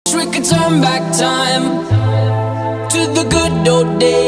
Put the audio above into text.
We could turn back time to the good old days.